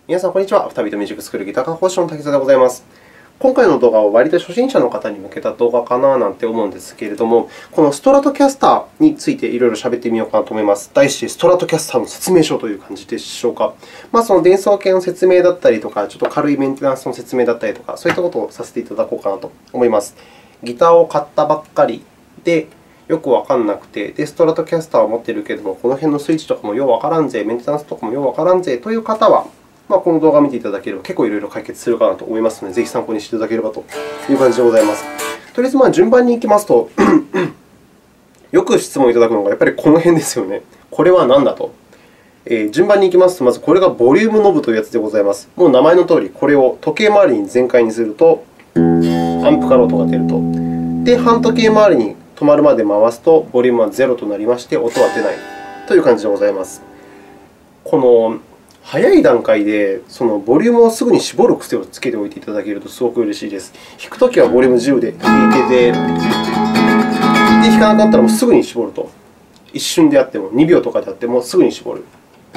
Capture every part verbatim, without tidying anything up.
皆さん、こんにちは。アフタービートミュージックスクールギター科講師の滝沢でございます。今回の動画は割と初心者の方に向けた動画かななんて思うんですけれども、このストラトキャスターについていろいろ喋ってみようかなと思います。題して、ストラトキャスターの説明書という感じでしょうか。まあ、その伝送系の説明だったりとか、ちょっと軽いメンテナンスの説明だったりとか、そういったことをさせていただこうかなと思います。ギターを買ったばっかりで、よくわからなくて、で、ストラトキャスターを持っているけれども、この辺のスイッチとかもようわからんぜ、メンテナンスとかもようわからんぜという方は、まあ、この動画を見ていただければ結構いろいろ解決するかなと思いますので、ぜひ参考にしていただければという感じでございます。とりあえず、まあ順番に行きますと、よく質問いただくのがやっぱりこの辺ですよね。これは何だと。えー、順番に行きますと、まずこれがボリュームノブというやつでございます。もう名前のとおり、これを時計回りに全開にすると、アンプから音が出ると。で、半時計回りに止まるまで回すと、ボリュームはゼロとなりまして、音は出ないという感じでございます。この早い段階でそのボリュームをすぐに絞る癖をつけておいていただけるとすごく嬉しいです。弾くときはボリュームじゅうで弾いてて、で、弾かなかったらもうすぐに絞ると。一瞬であっても、にびょうとかであってもすぐに絞る。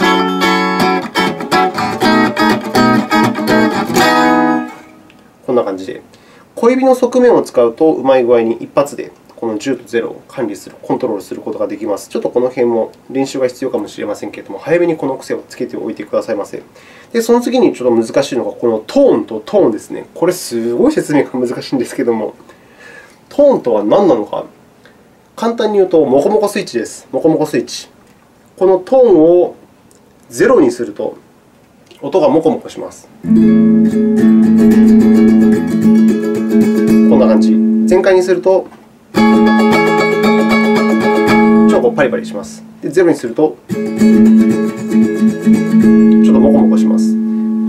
こんな感じで。小指の側面を使うと、うまい具合に一発でこのじゅうとゼロを管理する、コントロールすることができます。ちょっとこの辺も練習が必要かもしれませんけれども、早めにこの癖をつけておいてくださいませ。で、その次にちょっと難しいのが、このトーンとトーンですね。これ、すごい説明が難しいんですけれども、トーンとは何なのか。簡単に言うと、モコモコスイッチです。モコモコスイッチ。このトーンをゼロにすると、音がモコモコします。こんな感じ。全開にすると、ちょっとパリパリします。で、ゼロにすると、ちょっとモコモコします。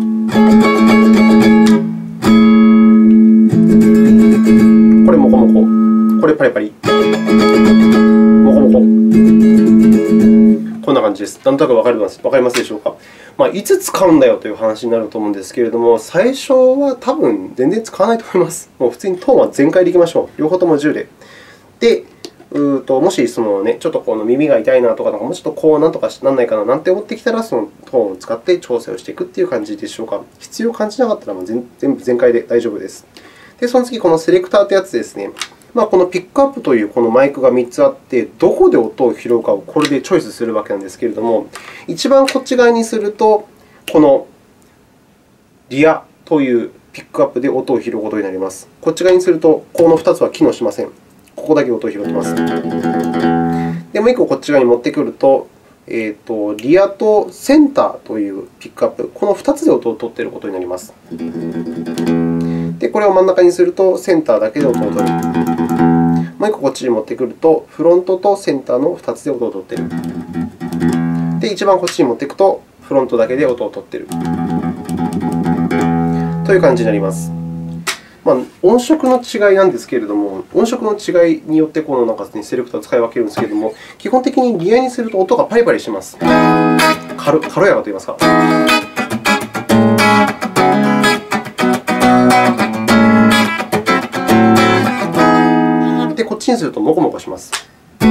これモコモコ。これパリパリ。モコモコ。こんな感じです。なんとなくわかります、わかりますでしょうか。まあ、いつ使うんだよという話になると思うんですけれども、最初は多分全然使わないと思います。もう普通にトーンは全開でいきましょう。両方ともじゅうで。で、うともしその、ね、ちょっとこの耳が痛いなとか、もうちょっとこうなんとかならないかななんて思ってきたら、そのトーンを使って調整をしていくという感じでしょうか。必要を感じなかったらもう全部全開で大丈夫です。で、その次、このセレクターというやつですね。まあ、このピックアップというこのマイクがみっつあって、どこで音を拾うかをこれでチョイスするわけなんですけれども、一番こっち側にすると、このリアというピックアップで音を拾うことになります。こっち側にすると、このふたつは機能しません。ここだけ音を拾っています。で、もういっここっち側に持ってくると、えーと、リアとセンターというピックアップ、このふたつで音を取っていることになります。で、これを真ん中にすると、センターだけで音を取る。もういっここっちに持ってくると、フロントとセンターのふたつで音を取っている。で、一番こっちに持っていくと、フロントだけで音を取っているという感じになります。まあ、音色の違いなんですけれども、音色の違いによってこのなんか、ね、セレクターを使い分けるんですけれども、基本的にリアにすると音がパリパリします。軽軽やかと言いますか。で、こっちにするとモコモコします。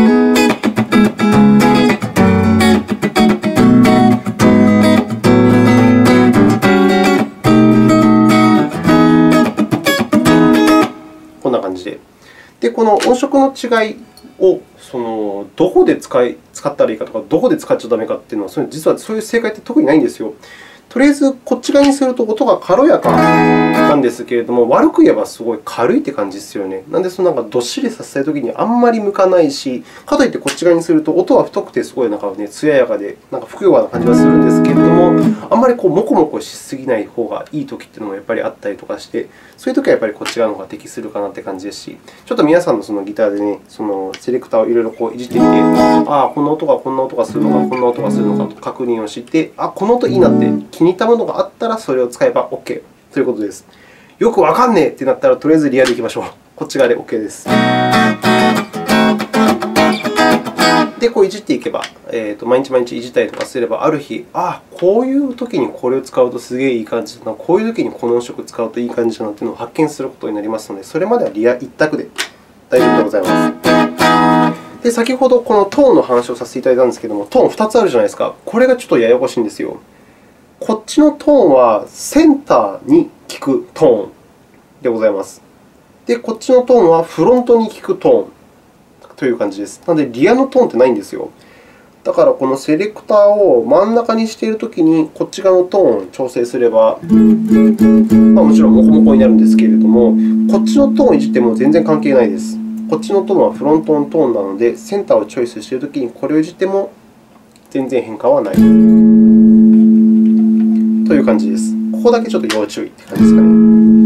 こんな感じで。で、この音色の違いをそのどこで使い使ったらいいかとか、どこで使っちゃダメかっていうのは、実はそういう正解って特にないんですよ。とりあえず、こっち側にすると音が軽やかなんですけれども、悪く言えばすごい軽いって感じですよね。なので、そのなんかどっしりさせたいときにあんまり向かないし、かといってこっち側にすると音は太くてすごいなんかね、艶やかで、なんかふくよかな感じがするんですけれども、あんまりこうモコモコしすぎない方がいいときっていうのもやっぱりあったりとかして、そういうときはやっぱりこっち側の方が適するかなって感じですし、ちょっと皆さんのそのギターでね、そのセレクターをいろいろこういじってみて、ああ、この音がこんな音がするのか、こんな音がするのかと確認をして、あ、この音いいなって気に入ったものがあったら、それを使えば OK ということです。よくわかんねえってなったら、とりあえずリアでいきましょう。こっち側で OK です。で、こういじっていけば、えーと、毎日毎日いじったりとかすれば、ある日、ああ、こういうときにこれを使うとすげえいい感じだな、こういうときにこの音色を使うといい感じだなというのを発見することになりますので、それまではリア一択で大丈夫でございます。で、先ほどこのトーンの話をさせていただいたんですけれども、トーンふたつあるじゃないですか。これがちょっとややこしいんですよ。 こっちのトーンはセンターに効くトーンでございます。で、こっちのトーンはフロントに効くトーンという感じです。なので、リアのトーンってないんですよ。だから、このセレクターを真ん中にしているときに、こっち側のトーンを調整すれば、まあ、もちろんモコモコになるんですけれども、こっちのトーンをいじっても全然関係ないです。こっちのトーンはフロントのトーンなので、センターをチョイスしているときにこれをいじっても全然変化はないという感じです。ここだけちょっと要注意という感じですかね。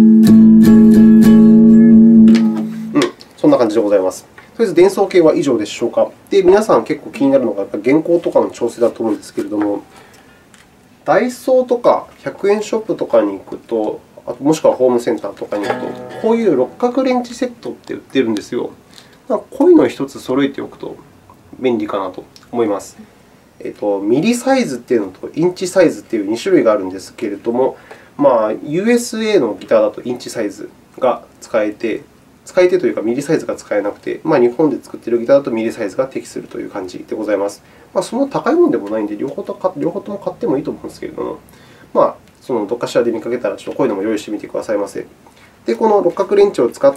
うん、そんな感じでございます。とりあえず、伝送系は以上でしょうか。で、皆さん結構気になるのが、やっぱ原稿とかの調整だと思うんですけれども、ダイソーとかひゃくえんショップとかに行くと、あともしくはホームセンターとかに行くと、こういう六角レンチセットって売ってるんですよ。こういうのをひとつ揃えておくと便利かなと思います。えっと、ミリサイズというのとインチサイズというに種類があるんですけれども、まあ、ユーエスエー のギターだとインチサイズが使えて、使い手というかミリサイズが使えなくて、まあ、日本で作っているギターだとミリサイズが適するという感じでございます。まあ、そんな高いものでもないので、両方と両方とも買ってもいいと思うんですけれども、まあ、そのどっかしらで見かけたら、ちょっとこういうのも用意してみてくださいませ。で、この六角レンチを使って、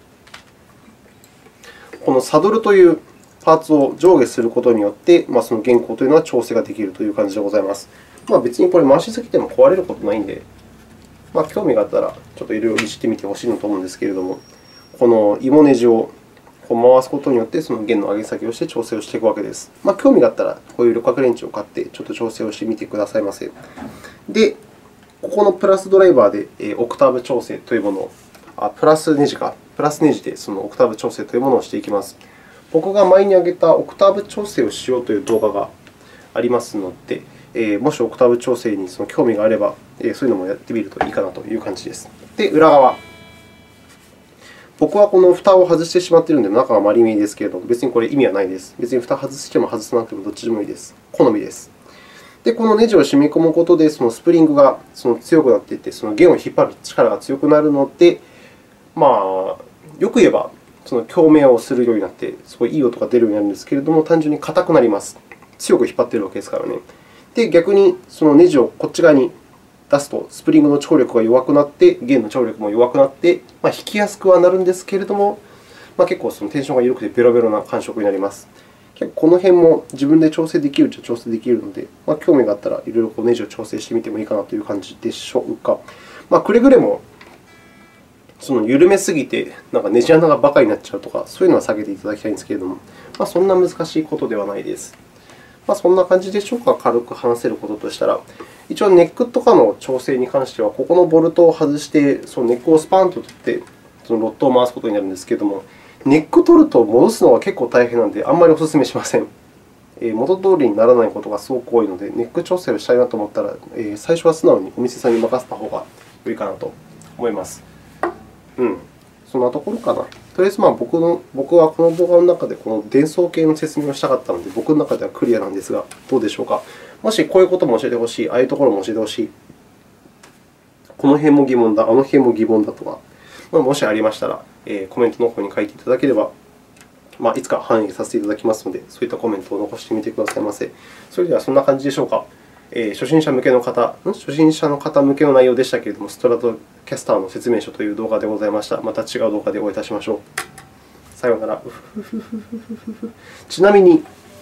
このサドルというパーツを上下することによって、まあ、その原稿というのは調整ができるという感じでございます。まあ、別にこれ回しすぎても壊れることないので、まあ、興味があったらちょっといろいろいじってみてほしいなと思うんですけれども、このイボネジをこう回すことによって、その弦の上げ下げをして調整をしていくわけです。まあ、興味があったら、こういう六角レンチを買って、ちょっと調整をしてみてくださいませ。で、ここのプラスドライバーでオクターブ調整というものを、あプラスネジか、プラスネジでそのオクターブ調整というものをしていきます。僕が前に挙げたオクターブ調整をしようという動画がありますので、もしオクターブ調整にその興味があれば、そういうのもやってみるといいかなという感じです。で、裏側。僕はこの蓋を外してしまっているので、中が丸見えですけれども、別にこれ意味はないです。別に蓋を外しても外さなくてもどっちでもいいです。好みです。で、このネジを染み込むことで、そのスプリングがその強くなっていって、その弦を引っ張る力が強くなるので、まあ、よく言えば、その共鳴をするようになって、すごいいい音が出るようになるんですけれども、単純に硬くなります。強く引っ張っているわけですからね。で、逆にそのネジをこっち側に出すと、スプリングの張力が弱くなって、弦の張力も弱くなって、まあ、弾きやすくはなるんですけれども、まあ、結構そのテンションが緩くてベロベロな感触になります。結構この辺も自分で調整できるっちゃ調整できるので、まあ、興味があったらいろいろこうネジを調整してみてもいいかなという感じでしょうか。まあ、くれぐれもその緩めすぎてなんかネジ穴がバカになっちゃうとか、そういうのは避けていただきたいんですけれども、まあ、そんな難しいことではないです。まあ、そんな感じでしょうか、軽く話せることとしたら。一応、ネックとかの調整に関しては、ここのボルトを外して、そのネックをスパンと取って、そのロッドを回すことになるんですけれども、ネック取ると戻すのが結構大変なので、あんまりお勧めしません。元通りにならないことがすごく多いので、ネック調整をしたいなと思ったら、最初は素直にお店さんに任せた方が良いかなと思います。うん、そんなところかな。とりあえず、まあ、僕の僕はこの動画の中でこの伝送系の説明をしたかったので、僕の中ではクリアなんですが、どうでしょうか。もしこういうことも教えてほしい、ああいうところも教えてほしい、この辺も疑問だ、あの辺も疑問だとか、もしありましたら、コメントの方に書いていただければ、まあ、いつか反映させていただきますので、そういったコメントを残してみてくださいませ。それでは、そんな感じでしょうか。えー、初心者向けの方、初心者の方向けの内容でしたけれども、ストラトキャスターの説明書という動画でございました。また違う動画でお会いいたしましょう。さようなら。ちなみに、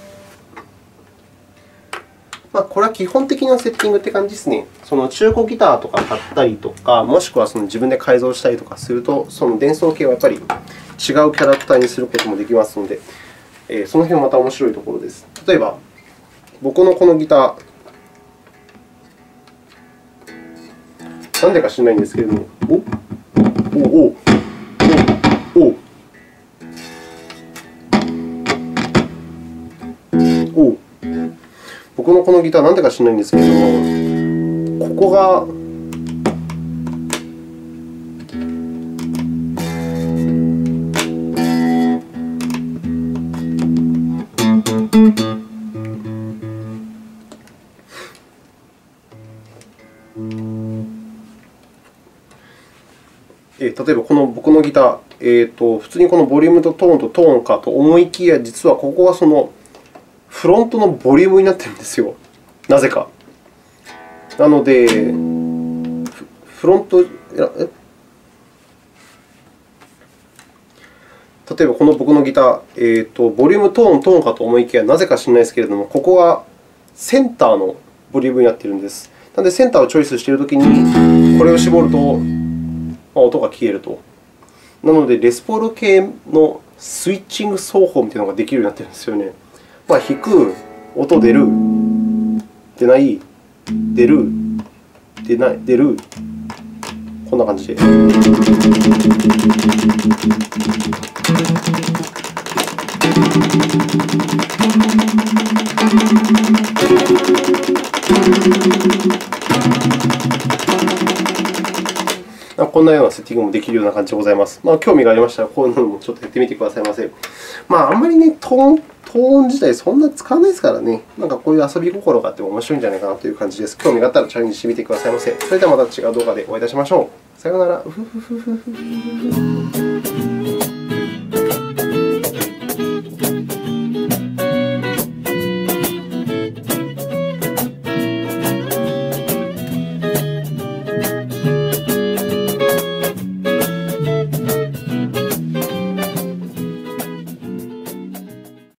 まあ、これは基本的なセッティングって感じですね。その中古ギターとか買ったりとか、もしくはその自分で改造したりとかすると、その伝送系はやっぱり違うキャラクターにすることもできますので、えー、その辺もまた面白いところです。例えば、僕のこのギター、なんでか知らないんですけれども、おおおおおお僕のこのギター、なんでか知らないんですけれども、ここが例えば、この僕のギター、えーと、普通にこのボリュームとトーンとトーンかと思いきや、実はここはそのフロントのボリュームになっているんですよ。なぜか。 なので、フロント、え例えばこの僕のギター、えーと、ボリュームトーン、トーンかと思いきや、なぜか知らないですけれども、ここがセンターのボリュームになっているんです。なので、センターをチョイスしているときに、これを絞ると、まあ、音が消えると。なので、レスポール系のスイッチング奏法みたいなのができるようになっているんですよね。まあ、弾く、音出る、出ない、出る、出ない、出る、こんな感じで。こんなようなセッティングもできるような感じでございます。まあ、興味がありましたら、こういうのもちょっとやってみてくださいませ。まあ、あんまりね、トーン、トーン自体そんな使わないですからね、なんかこういう遊び心があっても面白いんじゃないかなという感じです。興味があったらチャレンジしてみてくださいませ。それではまた違う動画でお会いいたしましょう。さようなら。